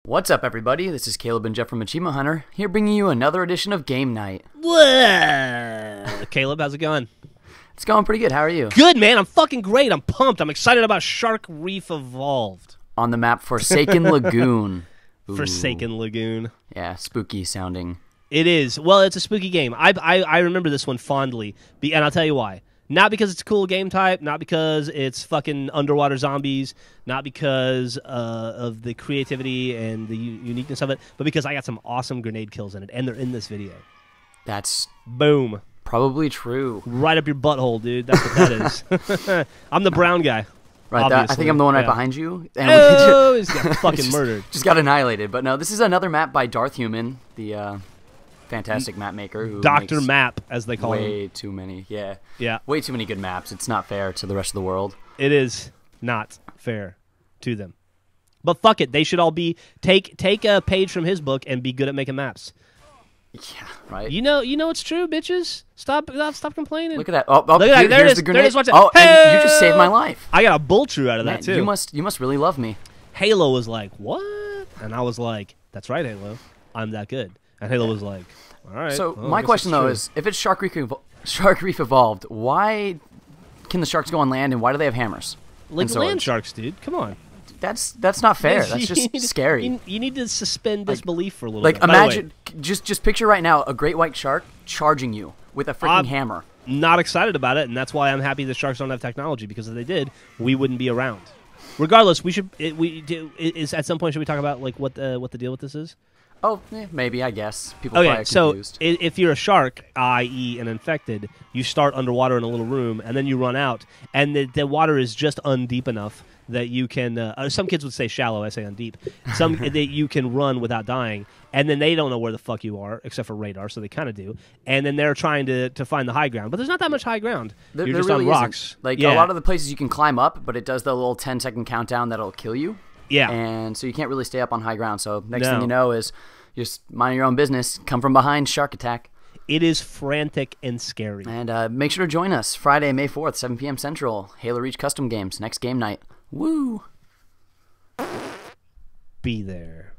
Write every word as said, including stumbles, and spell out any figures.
What's up, everybody? This is Caleb and Jeff from Achievement Hunter, here bringing you another edition of Game Night. Whoa. Caleb, how's it going? It's going pretty good. How are you? Good, man. I'm fucking great. I'm pumped. I'm excited about Shark Reef Evolved. On the map, Forsaken Lagoon. Ooh. Forsaken Lagoon. Yeah, spooky sounding. It is. Well, it's a spooky game. I I, I remember this one fondly, Be, and I'll tell you why. Not because it's a cool game type, not because it's fucking underwater zombies, not because uh, of the creativity and the u- uniqueness of it, but because I got some awesome grenade kills in it, and they're in this video. That's Boom. probably true. Right up your butthole, dude. That's what that is. I'm the brown guy. Right, that, I think I'm the one right yeah. behind you. And Oh, he's got fucking just, murdered. Just got annihilated. But no, this is another map by Darth Human, the uh, fantastic map maker. Who Doctor makes Map, as they call him. way too many. Yeah. Yeah. Way too many good maps. It's not fair to the rest of the world. It is not fair to them. But fuck it. They should all be take take a page from his book and be good at making maps. Yeah, right? You know you know it's true, bitches. Stop stop, stop complaining. Look at that. Oh, oh Look at that. here- There it here's is. the There grenade. it is. Watch it. Oh, and Hey! you just saved my life. I got a bull true out of Man, that too. You must, you must really love me. Halo was like, "What?" And I was like, "That's right, Halo. I'm that good." And Halo was like, "All right." So well, I my guess question it's though true." is, if it's Shark Reef, Evo- Shark Reef Evolved, why can the sharks go on land and why do they have hammers? like and land swords? sharks, dude. Come on. That's that's not fair. Yes, That's you just need- scary. You, you need to suspend disbelief for a little Like bit. By the way, imagine, just just picture right now a great white shark charging you with a freaking I'm- hammer. not excited about it, and that's why I'm happy that sharks don't have technology, because if they did, we wouldn't be around. Regardless, we should it, we do, is at some point should we talk about like what the what the deal with this is? Oh, eh, maybe I guess people probably Okay, are so confused. i- if you're a shark, that is an infected, you start underwater in a little room, and then you run out, and the, the water is just undeep enough that you can. Uh, uh, some kids would say shallow. I say undeep. Some that you can run without dying, and then they don't know where the fuck you are, except for radar, so they kind of do. And then they're trying to, to find the high ground, but there's not that much high ground. There, you're there just really on isn't. rocks. Like yeah. a lot of the places you can climb up, but it does the little ten second countdown that'll kill you. yeah. And so you can't really stay up on high ground. So next No. thing you know is you're just minding your own business, come from behind, shark attack. It is frantic and scary. And uh, make sure to join us Friday, May fourth, seven p.m. Central, Halo Reach Custom Games, next game night. Woo! Be there.